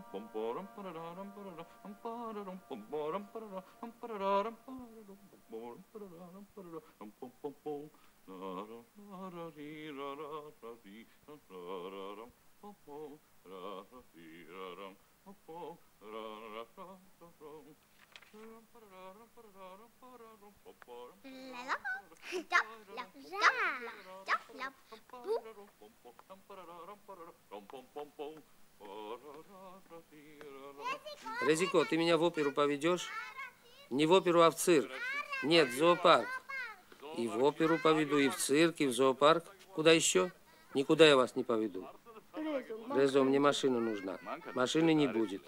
Резико, ты меня в оперу поведешь? Не в оперу, а в цирк. Нет, в зоопарк. И в оперу поведу, и в цирк, и в зоопарк. Куда еще? Никуда я вас не поведу. Резо, мне машина нужна. Машины не будет.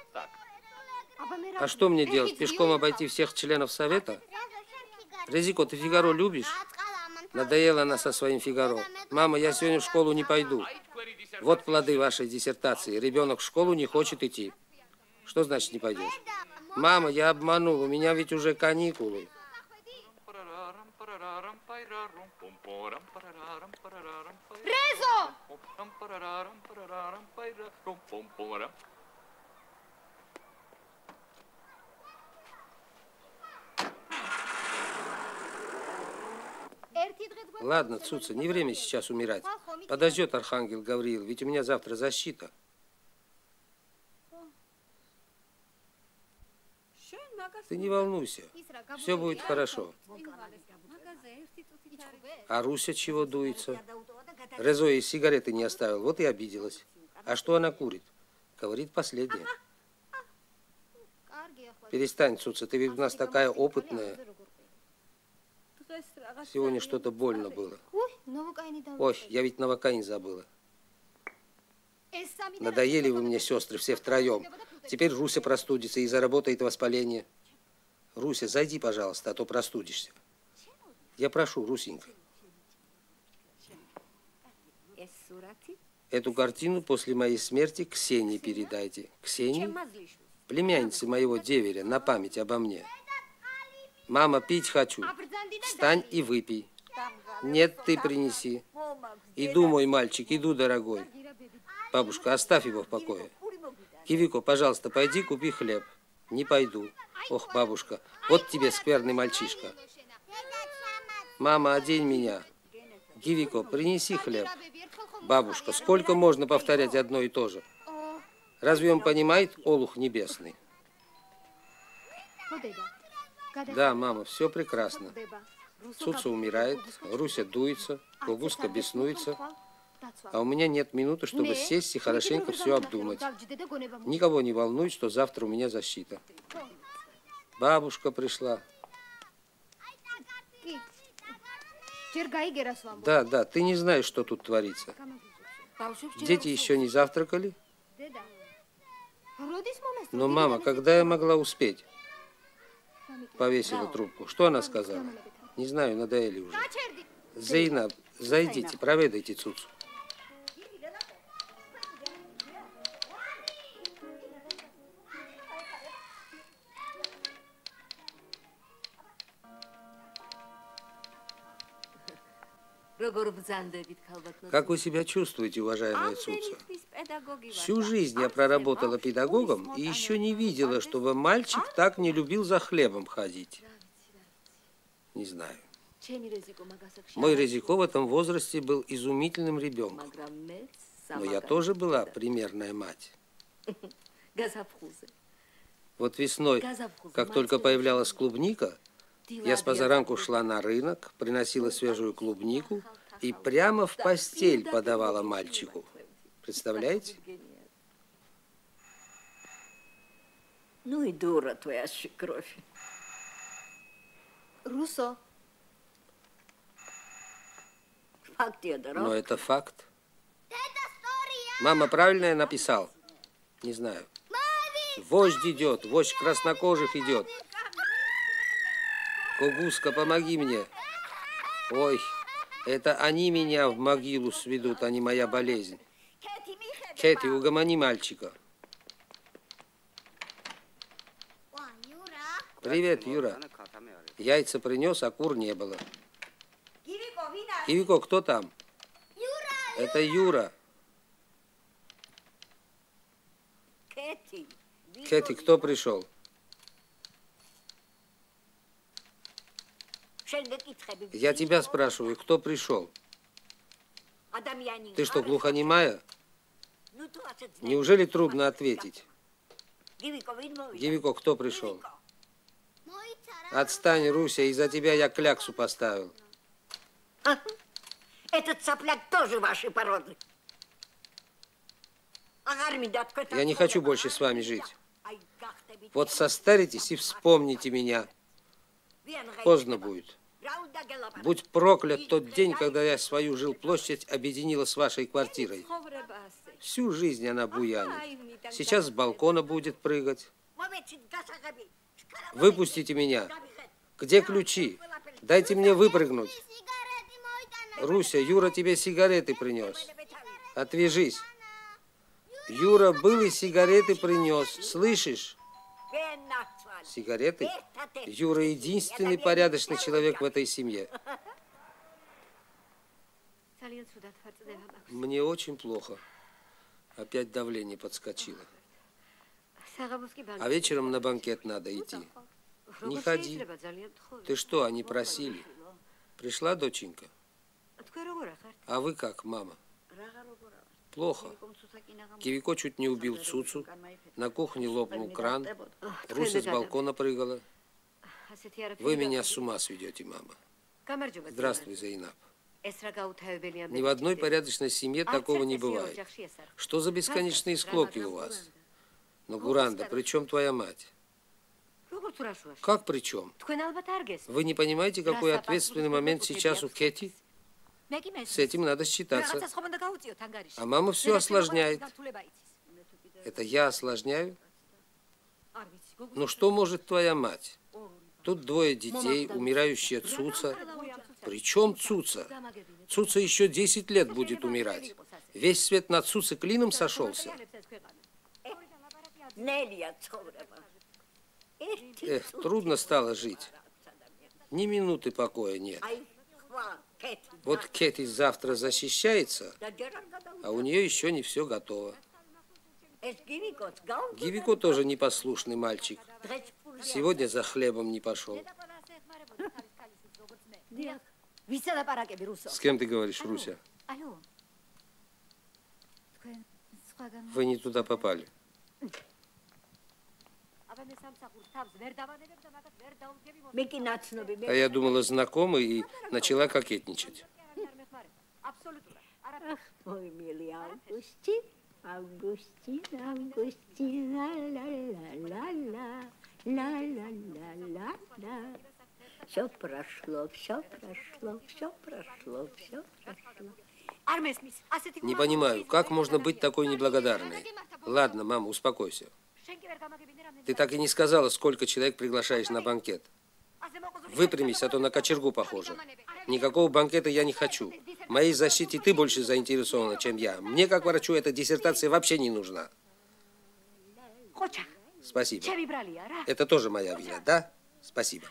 А что мне делать? Пешком обойти всех членов совета? Резико, ты Фигаро любишь? Надоела она со своим Фигаро. Мама, я сегодня в школу не пойду. Вот плоды вашей диссертации. Ребенок в школу не хочет идти. Что значит не пойдешь? Мама, я обманул, у меня ведь уже каникулы. Резо! Ладно, Цуца, не время сейчас умирать. Подождет Архангел Гавриил, ведь у меня завтра защита. Ты не волнуйся, все будет хорошо. А Руся чего дуется? Резо ей сигареты не оставил, вот и обиделась. А что она курит? Говорит последнее. Перестань, Цуца, ты ведь у нас такая опытная. Сегодня что-то больно было. Ой, я ведь новокаин забыла. Надоели вы мне, сестры, все втроем. Теперь Руся простудится и заработает воспаление. Руся, зайди, пожалуйста, а то простудишься. Я прошу, Русенька. Эту картину после моей смерти Ксении передайте. Ксении? Племяннице моего деверя, на память обо мне. Мама, пить хочу. Встань и выпей. Нет, ты принеси. Иду, мой мальчик, иду, дорогой. Бабушка, оставь его в покое. Кивико, пожалуйста, пойди купи хлеб. Не пойду. Ох, бабушка, вот тебе скверный мальчишка. Мама, одень меня. Кивико, принеси хлеб. Бабушка, сколько можно повторять одно и то же? Разве он понимает, олух небесный? Да, мама, все прекрасно. Цуца умирает, Руся дуется, Гогуска беснуется. А у меня нет минуты, чтобы сесть и хорошенько все обдумать. Никого не волнует, что завтра у меня защита. Бабушка пришла. Да, да, ты не знаешь, что тут творится. Дети еще не завтракали? Но, мама, когда я могла успеть? Повесила трубку. Что она сказала? Не знаю, надоели уже. Зейнаб, зайдите, проведайте Цуцу. Как вы себя чувствуете, уважаемая Цуца? Всю жизнь я проработала педагогом и еще не видела, чтобы мальчик так не любил за хлебом ходить. Не знаю. Мой Резико в этом возрасте был изумительным ребенком. Но я тоже была примерная мать. Вот весной, как только появлялась клубника, я с позаранку шла на рынок, приносила свежую клубнику и прямо в постель подавала мальчику. Представляете? Ну и дура твоя свекровь. Руссо. Но это факт. Мама, правильно я написал? Не знаю. Вождь идет, вождь краснокожих идет. Гогуска, помоги мне. Ой, это они меня в могилу сведут, а не моя болезнь. Кэти, угомони мальчика. Привет, Юра. Яйца принес, а кур не было. Кивико, кто там? Это Юра. Кэти, кто пришел? Я тебя спрашиваю, кто пришел? Ты что, глухонемая? Неужели трудно ответить? Гивико, кто пришел? Отстань, Руся, из-за тебя я кляксу поставил. Этот сопляк тоже вашей породы. Я не хочу больше с вами жить. Вот состаритесь и вспомните меня. Поздно будет. Будь проклят тот день, когда я свою жилплощадь объединила с вашей квартирой. Всю жизнь она буянит. Сейчас с балкона будет прыгать. Выпустите меня. Где ключи? Дайте мне выпрыгнуть. Руся, Юра тебе сигареты принес. Отвяжись. Юра был и сигареты принес. Слышишь? Сигареты? Юра единственный порядочный человек в этой семье. Мне очень плохо. Опять давление подскочило. А вечером на банкет надо идти. Не ходи. Ты что, они просили? Пришла доченька? А вы как, мама? Плохо. Гивико чуть не убил Цуцу. На кухне лопнул кран. Руся с балкона прыгала. Вы меня с ума сведете, мама. Здравствуй, Зейнаб. Ни в одной порядочной семье такого не бывает. Что за бесконечные склоки у вас? Но, Гуранда, при чем твоя мать? Как при чем? Вы не понимаете, какой ответственный момент сейчас у Кэти? С этим надо считаться. А мама все осложняет. Это я осложняю? Ну что может твоя мать? Тут двое детей, умирающая Цуца. Причем Цуца? Цуца еще 10 лет будет умирать. Весь свет на Цуце клином сошелся. Эх, трудно стало жить. Ни минуты покоя нет. Вот Кэти завтра защищается, а у нее еще не все готово. Гивико тоже непослушный мальчик. Сегодня за хлебом не пошел. С кем ты говоришь, Руся? Вы не туда попали. А я думала, знакомы, и начала кокетничать. Ах, мой милый Августин, Августин, Августин, ла-ла-ла-ла-ла, ла-ла-ла-ла-ла. Все прошло, все прошло, все прошло, все прошло. Не понимаю, как можно быть такой неблагодарной? Ладно, мама, успокойся. Ты так и не сказала, сколько человек приглашаешь на банкет. Выпрямись, а то на кочергу похоже. Никакого банкета я не хочу. В моей защите ты больше заинтересована, чем я. Мне, как врачу, эта диссертация вообще не нужна. Спасибо. Это тоже моя вина, да? Спасибо.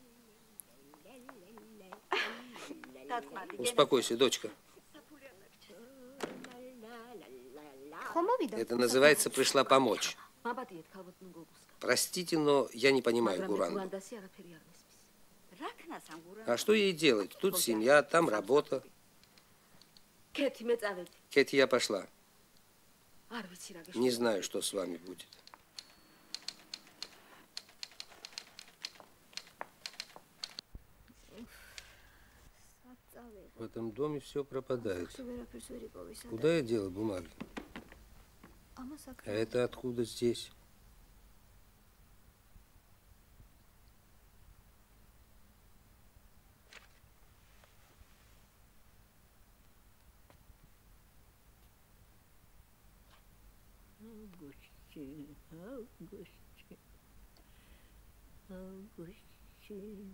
Успокойся, дочка. Это называется «пришла помочь». Простите, но я не понимаю Гуранду. А что ей делать? Тут семья, там работа. Кэти, я пошла. Не знаю, что с вами будет. В этом доме все пропадает. Куда я дела бумаги? А это откуда здесь? Августин, Августин, Августин.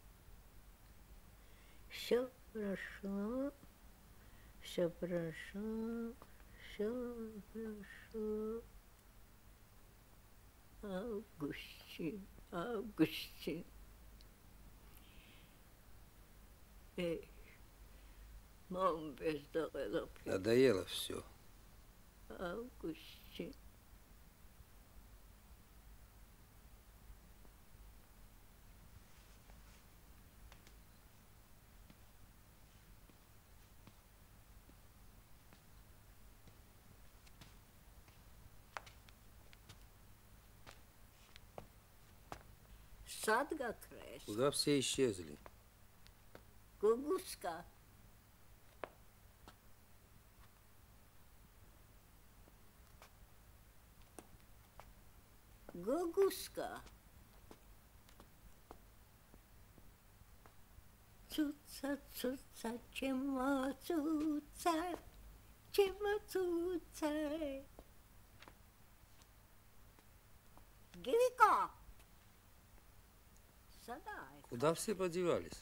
Все прошло, все прошло, все прошло. Августин, Августин. Эй, мам бездоглядно. Надоело все. Августин. Куда все исчезли? Гугуска. Гугуска. Цуца, цуца, чему цуца, чему цуца. Гивико. Садай. Куда все подевались?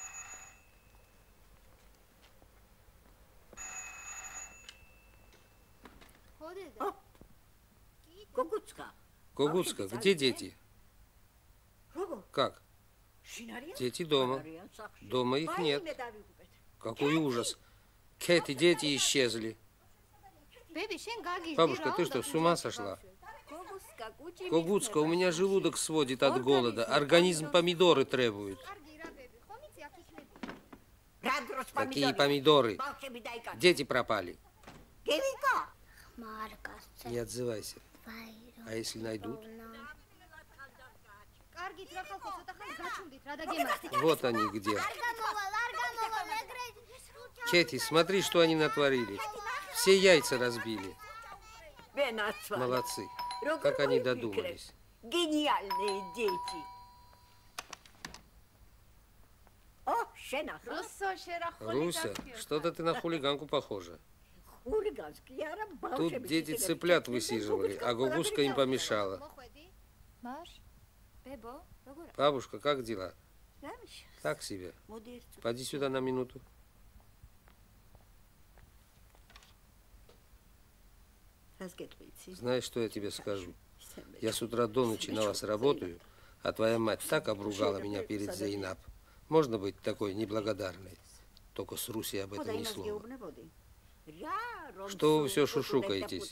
О, Гугуцка. Гугуцка, где дети? Как? Дети дома. Дома их нет. Какой ужас. Кэти, дети исчезли. Бабушка, ты что, с ума сошла? Гугуцка, у меня желудок сводит от голода. Организм помидоры требует. Какие помидоры? Дети пропали. Не отзывайся. А если найдут? Вот они где. Кэти, смотри, что они натворили. Все яйца разбили. Молодцы. Как они додумались. Гениальные дети. Руся, что-то ты на хулиганку похожа. Тут дети цыплят высиживали, а Гугуцка им помешала. Бабушка, как дела? Так себе. Пойди сюда на минуту. Знаешь, что я тебе скажу? Я с утра до ночи на вас работаю, а твоя мать так обругала меня перед Зейнаб. Можно быть такой неблагодарной? Только с Русей об этом ни слова. Что вы все шушукаетесь?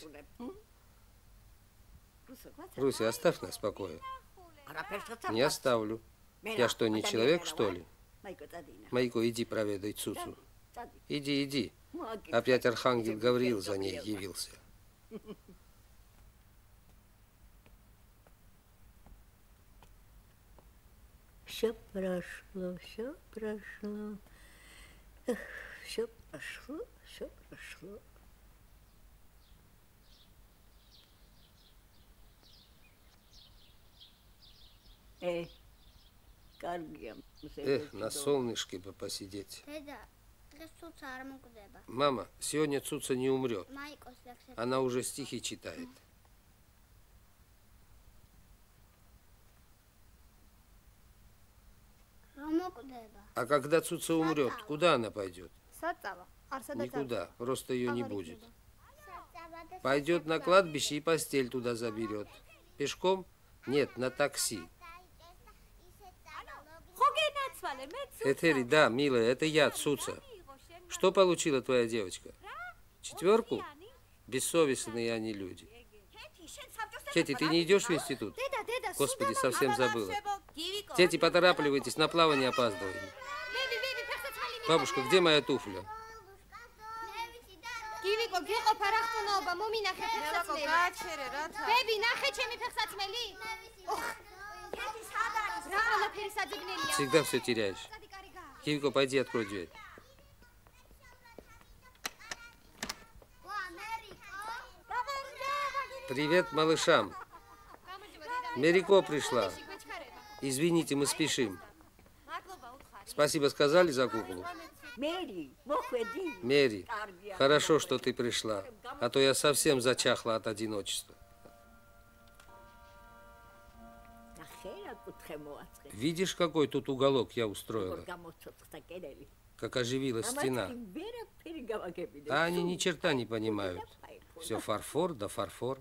Руся, оставь нас в покое. Не оставлю. Я что, не человек, что ли? Майко, иди проведай Цуцу. Иди, иди. Опять архангел Гавриил за ней явился. Все прошло, все прошло. Эх, все прошло, все прошло. Эх, на солнышке бы посидеть. Мама, сегодня Цуца не умрет. Она уже стихи читает. А когда Цуца умрет, куда она пойдет? Никуда, просто ее не будет. Пойдет на кладбище и постель туда заберет. Пешком? Нет, на такси. Этери, да, милая, это я, Цуца. Что получила твоя девочка? 4? Бессовестные они люди. Кэти, ты не идешь в институт? Господи, совсем забыла. Дети, поторапливайтесь, на плавание опаздываем. Бабушка, где моя туфля? Всегда все теряешь. Кивико, пойди, открой дверь. Привет малышам. Мерико пришла. Извините, мы спешим. Спасибо сказали за куклу? Мери, хорошо, что ты пришла, а то я совсем зачахла от одиночества. Видишь, какой тут уголок я устроила? Как оживилась стена. А они ни черта не понимают. Все фарфор да фарфор.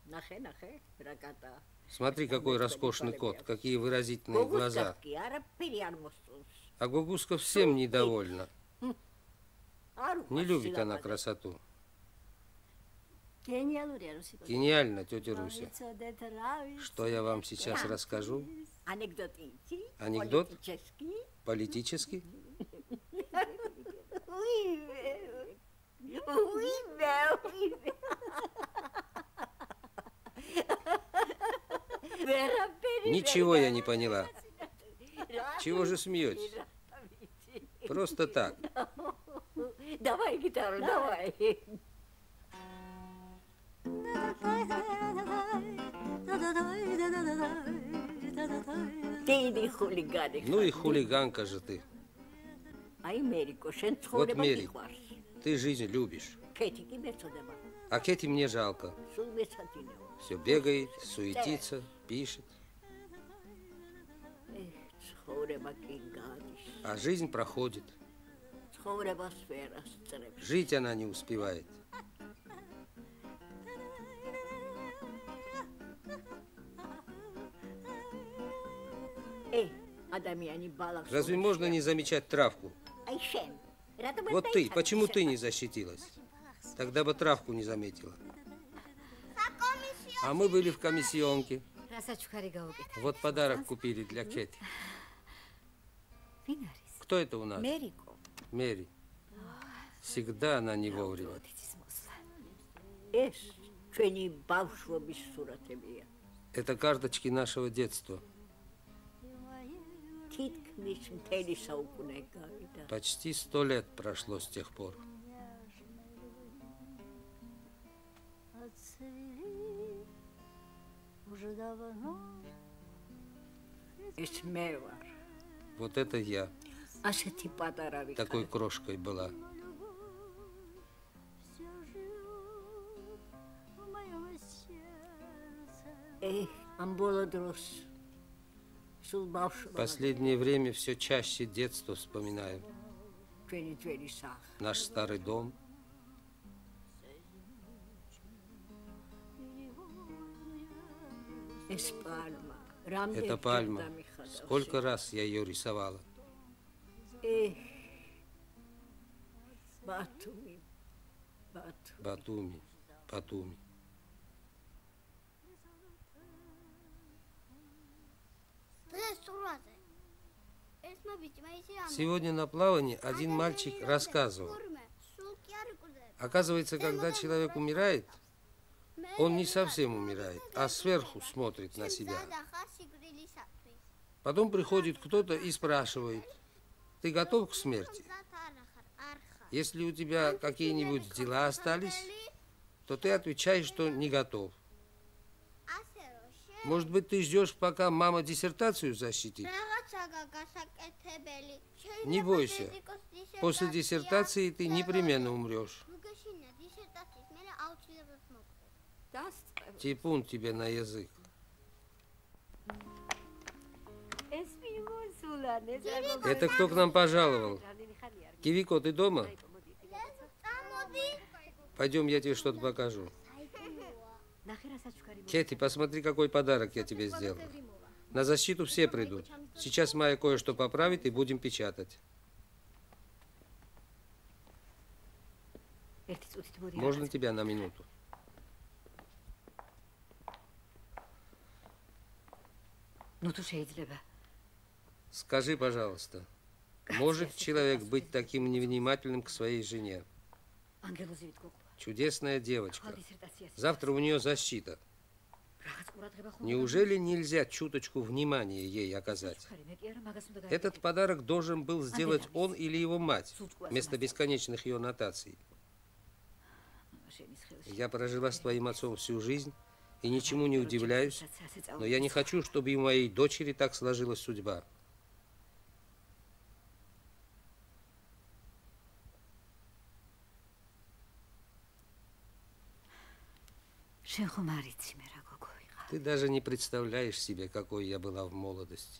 Смотри, какой роскошный кот, какие выразительные глаза. А Гугуцка всем недовольна. Не любит она красоту. Гениально, тетя Руся. Что я вам сейчас расскажу? Анекдот? Политический? Ничего я не поняла. Чего же смеетесь? Просто так. Давай гитару, давай. Ты иди хулиганик. Ну и хулиганка же ты. Вот Мери, ты жизнь любишь. А Кэти мне жалко. Все бегает, суетится, пишет. А жизнь проходит. Жить она не успевает. Разве можно не замечать травку? Вот ты, почему ты не защитилась? Тогда бы травку не заметила. А мы были в комиссионке. Вот подарок купили для Кэти. Кто это у нас? Мери. Всегда она не вовремя. Это карточки нашего детства. Почти 100 лет прошло с тех пор. Вот это я. Такой крошкой была. Последнее время все чаще детство вспоминаю. Наш старый дом. Это пальма. Сколько раз я ее рисовала. Батуми. Сегодня на плавании один мальчик рассказывал. Оказывается, когда человек умирает, он не совсем умирает, а сверху смотрит на себя. Потом приходит кто-то и спрашивает: ты готов к смерти? Если у тебя какие-нибудь дела остались, то ты отвечаешь, что не готов. Может быть, ты ждешь, пока мама диссертацию защитит? Не бойся. После диссертации ты непременно умрешь. Типун тебе на язык. Это кто к нам пожаловал? Кивико, ты дома? Пойдем, я тебе что-то покажу. Кэти, посмотри, какой подарок я тебе сделал. На защиту все придут. Сейчас Майя кое-что поправит и будем печатать. Можно тебя на минуту? Скажи, пожалуйста, может человек быть таким невнимательным к своей жене? Чудесная девочка. Завтра у нее защита. Неужели нельзя чуточку внимания ей оказать? Этот подарок должен был сделать он или его мать, вместо бесконечных ее нотаций. Я прожила с твоим отцом всю жизнь и ничему не удивляюсь, но я не хочу, чтобы и у моей дочери так сложилась судьба. Ты даже не представляешь себе, какой я была в молодости.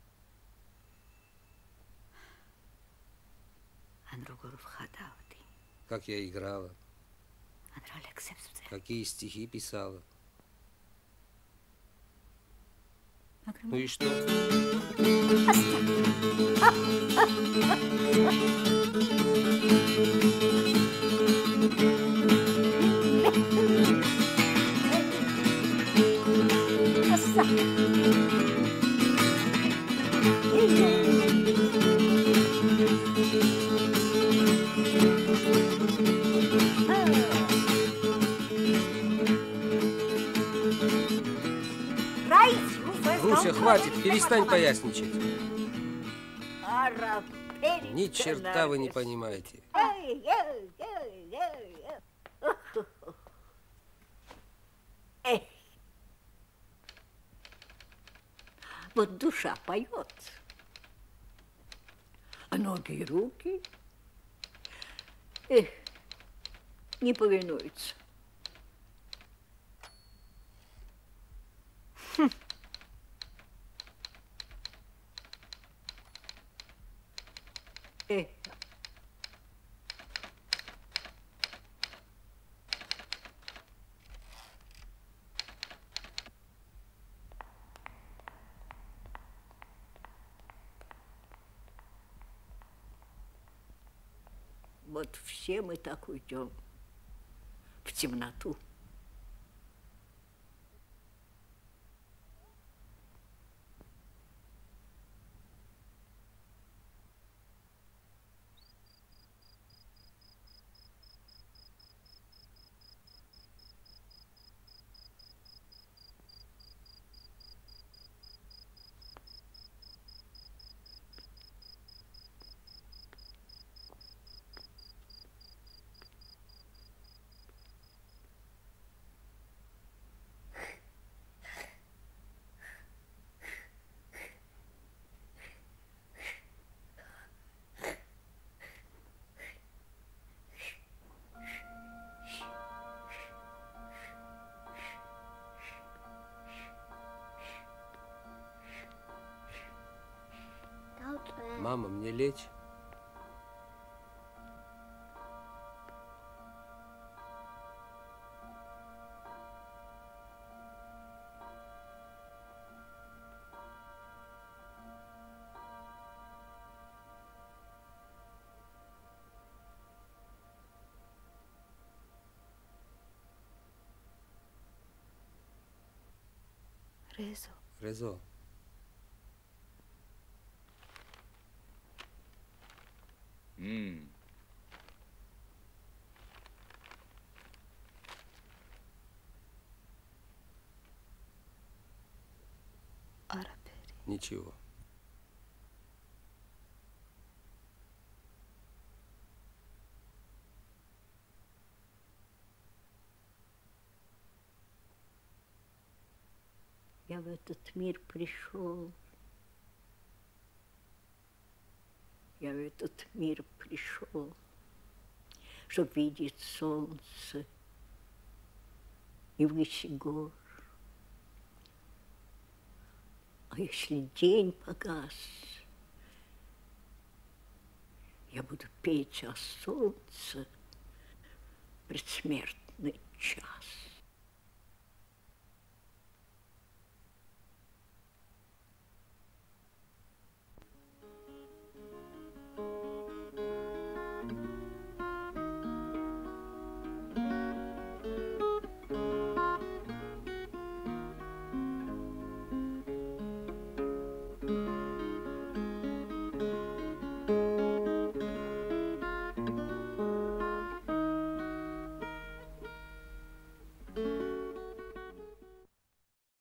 Как я играла. Какие стихи писала. Ну и что? Руся, хватит, перестань поясничать. Ни черта вы не понимаете. Вот душа поет, а ноги и руки, не повинуются. Вот все мы так уйдем в темноту. Мама, мне лечь? Резо. Резо. Арапери. Ничего. Я в этот мир пришел. Я в этот мир пришел, чтоб видеть солнце и выше гор. А если день погас, я буду петь о солнце предсмертный час.